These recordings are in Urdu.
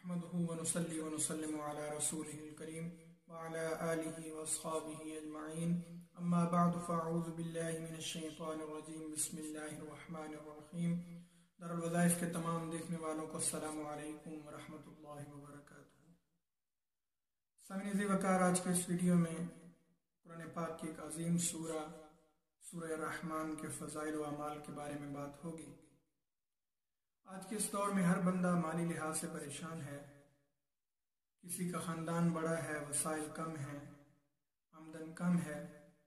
نحمده ونصلي ونسلم على رسوله الكريم وعلى آله واصحابه اجمعین اما بعد فاعوذ باللہ من الشیطان الرجیم بسم اللہ الرحمن الرحیم۔ دارالوظائف کے تمام دیکھنے والوں کو السلام علیکم ورحمۃ اللہ وبرکاتہ۔ سامعین عزیز وقار، آج کے اس ویڈیو میں قرآن پاک کی ایک عظیم سورہ رحمان کے فضائل و اعمال کے بارے میں بات ہوگی۔ آج کے اس دور میں ہر بندہ مالی لحاظ سے پریشان ہے۔ کسی کا خاندان بڑا ہے، وسائل کم ہیں، آمدن کم ہے،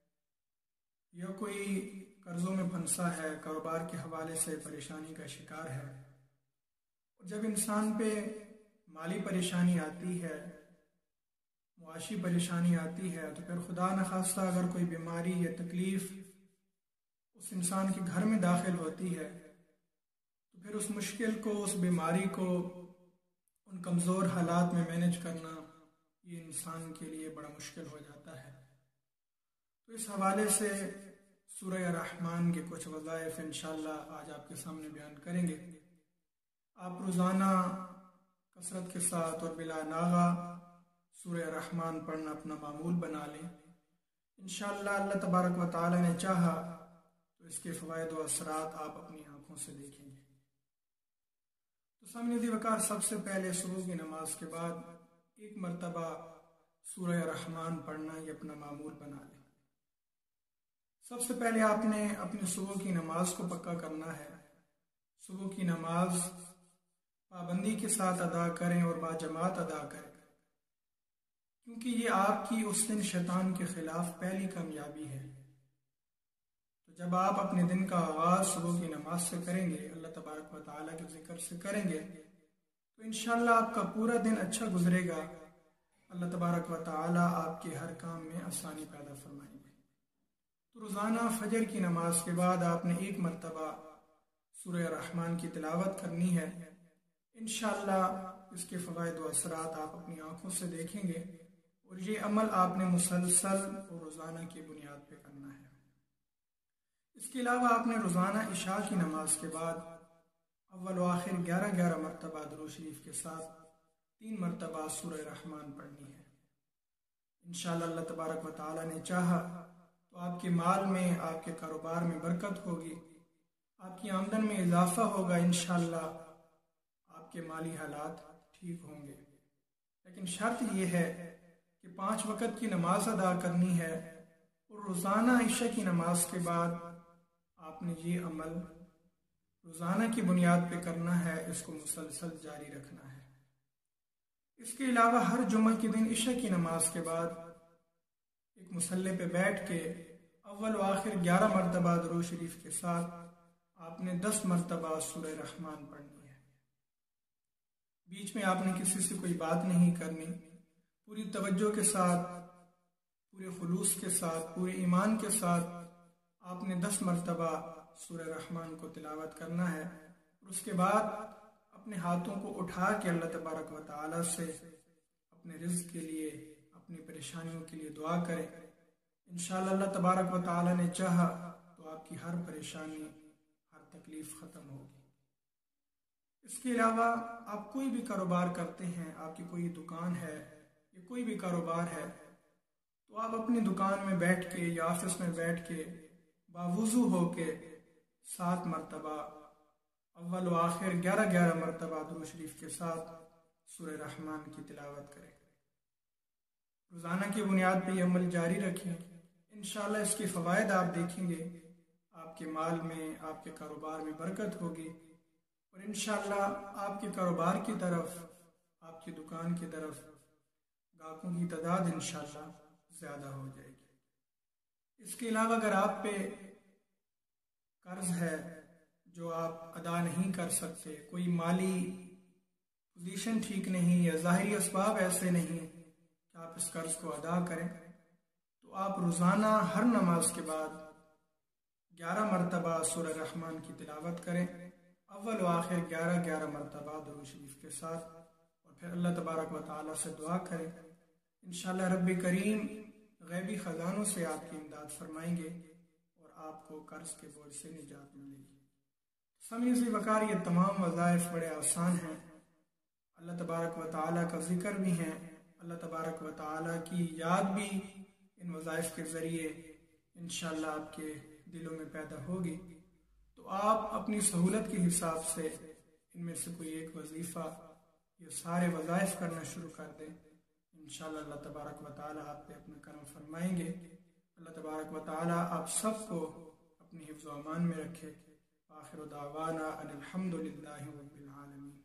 یا کوئی قرضوں میں پھنسا ہے، کاروبار کے حوالے سے پریشانی کا شکار ہے۔ اور جب انسان پہ مالی پریشانی آتی ہے، معاشی پریشانی آتی ہے، تو پھر خدا نخواستہ اگر کوئی بیماری یا تکلیف اس انسان کے گھر میں داخل ہوتی ہے تو پھر اس مشکل کو، اس بیماری کو، ان کمزور حالات میں مینج کرنا یہ انسان کے لیے بڑا مشکل ہو جاتا ہے۔ تو اس حوالے سے سورہ رحمان کے کچھ وظائف انشاءاللہ آج آپ کے سامنے بیان کریں گے۔ آپ روزانہ کثرت کے ساتھ اور بلا ناغہ سورہ رحمان پڑھنا اپنا معمول بنا لیں۔ انشاءاللہ اللہ تبارک و تعالی نے چاہا تو اس کے فوائد و اثرات آپ اپنی آنکھوں سے دیکھیں گے۔ تو سامعین عزیز وقار، سب سے پہلے صبح کی نماز کے بعد ایک مرتبہ سورہ رحمان پڑھنا یہ اپنا معمول بنا لیں۔ سب سے پہلے آپ نے اپنی صبح کی نماز کو پکا کرنا ہے۔ صبح کی نماز پابندی کے ساتھ ادا کریں اور باجماعت ادا کریں، کیونکہ یہ آپ کی اس دن شیطان کے خلاف پہلی کامیابی ہے۔ تو جب آپ اپنے دن کا آغاز صبح کی نماز سے کریں گے، اللہ تبارک و تعالیٰ کے ذکر سے کریں گے، تو انشاءاللہ آپ کا پورا دن اچھا گزرے گا۔ اللہ تبارک و تعالیٰ آپ کے ہر کام میں آسانی پیدا فرمائیں گے۔ تو روزانہ فجر کی نماز کے بعد آپ نے ایک مرتبہ سورہ رحمان کی تلاوت کرنی ہے۔ انشاءاللہ اس کے فوائد و اثرات آپ اپنی آنکھوں سے دیکھیں گے، اور یہ عمل آپ نے مسلسل اور روزانہ کی بنیاد پہ کرنا ہے۔ اس کے علاوہ آپ نے روزانہ عشاء کی نماز کے بعد اول و آخر 11 مرتبہ درود شریف کے ساتھ 3 مرتبہ سورہ رحمان پڑھنی ہے۔ انشاءاللہ اللہ تبارک و تعالیٰ نے چاہا تو آپ کے مال میں، آپ کے کاروبار میں برکت ہوگی، آپ کی آمدن میں اضافہ ہوگا، انشاءاللہ آپ کے مالی حالات ٹھیک ہوں گے۔ لیکن شرط یہ ہے کہ 5 وقت کی نماز ادا کرنی ہے، اور روزانہ عشاء کی نماز کے بعد آپ نے یہ عمل روزانہ کی بنیاد پہ کرنا ہے، اس کو مسلسل جاری رکھنا ہے۔ اس کے علاوہ ہر جمعہ کے دن عشاء کی نماز کے بعد ایک مصلی پہ بیٹھ کے اول و آخر 11 مرتبہ درود شریف کے ساتھ آپ نے 10 مرتبہ سورہ رحمان پڑھنی ہے۔ بیچ میں آپ نے کسی سے کوئی بات نہیں کرنی، پوری توجہ کے ساتھ، پورے خلوص کے ساتھ، پورے ایمان کے ساتھ آپ نے 10 مرتبہ سورہ رحمان کو تلاوت کرنا ہے، اور اس کے بعد اپنے ہاتھوں کو اٹھا کے اللہ تبارک و تعالیٰ سے اپنے رزق کے لیے، اپنی پریشانیوں کے لیے دعا کریں۔ انشاءاللہ اللہ تبارک و تعالیٰ نے چاہا تو آپ کی ہر پریشانی، ہر تکلیف ختم ہوگی۔ اس کے علاوہ آپ کوئی بھی کاروبار کرتے ہیں، آپ کی کوئی دکان ہے یا کوئی بھی کاروبار ہے، تو آپ اپنی دکان میں بیٹھ کے یا آفس میں بیٹھ کے باوضو ہو کے 7 مرتبہ اول و آخر 11 مرتبہ درود شریف کے ساتھ سورہ رحمان کی تلاوت کریں۔ روزانہ کی بنیاد پہ یہ عمل جاری رکھیں۔ انشاءاللہ اس کے فوائد آپ دیکھیں گے، آپ کے مال میں، آپ کے کاروبار میں برکت ہوگی، اور انشاءاللہ آپ کے کاروبار کی طرف، آپ کی دکان کی طرف گاہکوں کی تعداد انشاءاللہ زیادہ ہو جائے گی۔ اس کے علاوہ اگر آپ پہ قرض ہے جو آپ ادا نہیں کر سکتے، کوئی مالی پوزیشن ٹھیک نہیں، یا ظاہری اسباب ایسے نہیں کہ آپ اس قرض کو ادا کریں، تو آپ روزانہ ہر نماز کے بعد 11 مرتبہ سورہ رحمان کی تلاوت کریں، اول و آخر 11 مرتبہ درود شریف کے ساتھ، اور پھر اللہ تبارک و تعالیٰ سے دعا کریں۔ انشاءاللہ رب کریم غیبی خزانوں سے آپ کی امداد فرمائیں گے، اور آپ کو قرض کے بوجھ سے نجات ملے گی۔ سامعین عزیز وقار، یہ تمام وظائف بڑے آسان ہیں۔ اللہ تبارک و تعالیٰ کا ذکر بھی ہے، اللہ تبارک و تعالیٰ کی یاد بھی ان وظائف کے ذریعے انشاءاللہ آپ کے دلوں میں پیدا ہوگی، تو آپ اپنی سہولت کے حساب سے ان میں سے کوئی ایک وظیفہ یہ سارے وظائف کرنا شروع کر دیں۔ انشاءاللہ اللہ تبارک و تعالیٰ آپ پہ اپنا کرم فرمائیں گے۔ اللہ تبارک و تعالیٰ آپ سب کو اپنی حفظ و امان میں رکھے۔ آخر دعوانا ان الحمد للہ رب العالمین۔